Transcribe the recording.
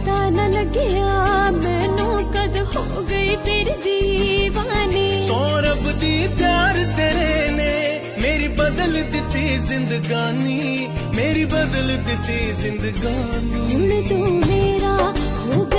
पता न लग्या मैनू कद हो गई तेरी दीवानी। सौ रब दी प्यार तेरे ने मेरी बदल दिती जिंदगानी, मेरी बदल दिती जिंदगानी। हुण तू मेरा हो